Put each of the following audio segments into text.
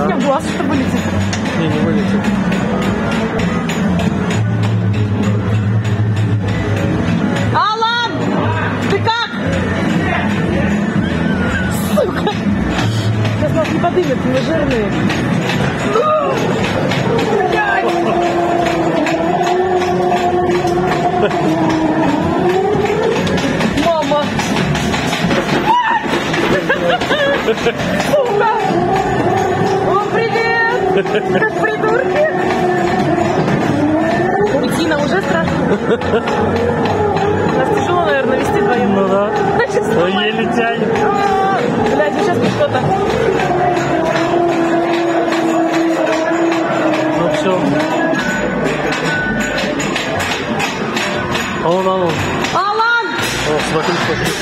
Ага. В глаз что вылетит? Не вылетит. Алан! Ты как? Сука! Сейчас нас не подымет, мы жирные. Мама! Сука! О, привет! Как придурки! Уйти нам уже страшно. Нас тяжело, наверное, вести вдвоем. Ну да. Ну, еле тянет. Блядь, сейчас что-то. Ну все. Алан. Алан! О, смотри, смотри.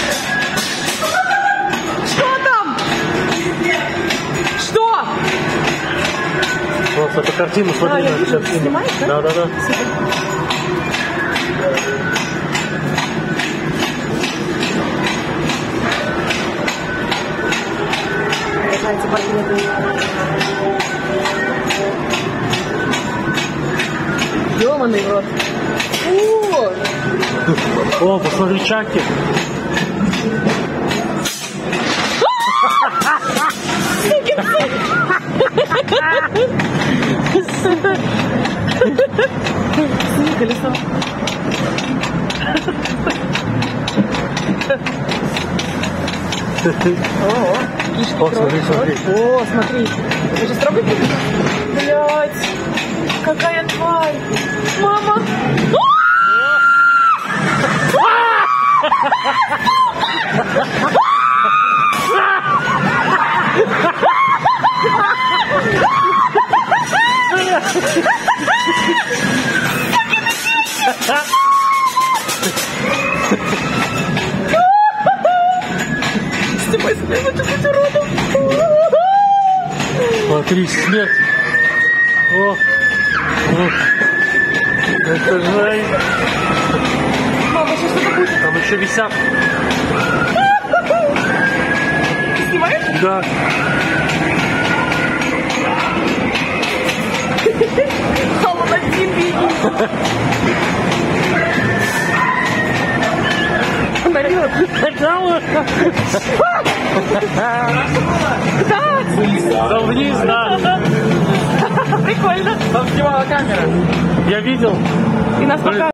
Что там? Что? Вот эту картину, смотри я на вижу. картину. Снимаешь, да? Да. Давайте портреты. Ёбаный в рот. О, посмотри, Чаки. Сними колесо. О, смотри, смотри. О, смотри. Вы же трогаете? Блядь. Какая тварь. Мама. Степай, слезай, ты будь уродом. Смотри, смерть. О. Это жай. Мама, сейчас что-то будет. Там еще висят. Ты снимаешь? Да. Алан один беги. Она орёт. Да вниз, да. Прикольно. Там снимала камера. Я видел. И нас пока